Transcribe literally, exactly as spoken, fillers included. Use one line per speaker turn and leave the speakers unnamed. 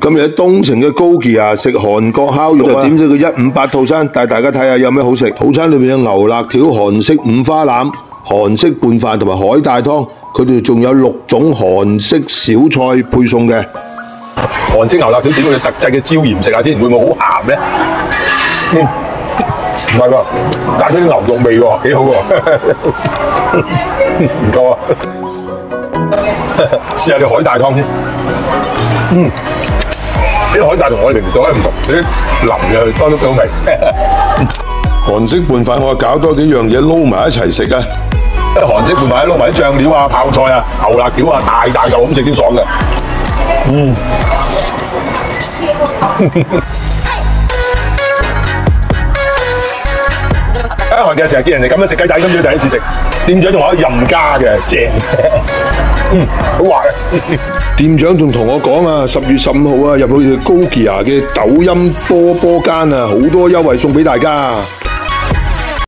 今日喺東城嘅高記啊，食韓國烤肉就點咗個一五八套餐，帶大家睇下有咩好食。套餐裏面有牛肋條、韓式五花腩、韓式拌飯同埋海帶湯，佢哋仲有六種韓式小菜配餸嘅。
韓式牛肋條點佢特製嘅椒鹽食下先，會唔會好鹹咧？嗯，唔係喎，帶咗啲牛肉味喎，幾好喎。唔夠啊！試下啲海帶湯先。嗯，啲海帶同我哋平時做咧唔同，啲腍嘅多咗幾好味。
韓式拌飯我搞多幾樣嘢撈埋一齊食啊！
韓式拌飯撈埋啲醬料啊、泡菜啊、牛肋條啊，大大嚿咁食先爽嘅。嗯。喺韓劇成日見人哋咁樣食雞蛋，今朝第一次食，店長仲話任加嘅，正，嗯，好滑嘅。
店長仲同我講啊，十月十五號啊，入去佢哋高記啊嘅抖音波波間啊，好多優惠送俾大家。